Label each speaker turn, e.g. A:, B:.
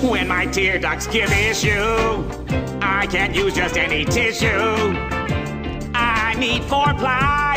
A: When my tear ducts give issue, I can't use just any tissue. I need 4 ply.